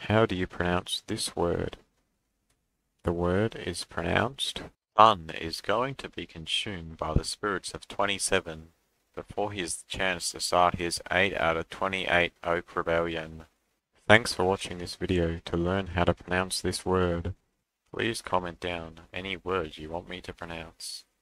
How do you pronounce this word? The word is pronounced. Sun is going to be consumed by the spirits of 27 before he has the chance to start his 8 out of 28 Oak Rebellion. Thanks for watching this video. To learn how to pronounce this word, please comment down any words you want me to pronounce.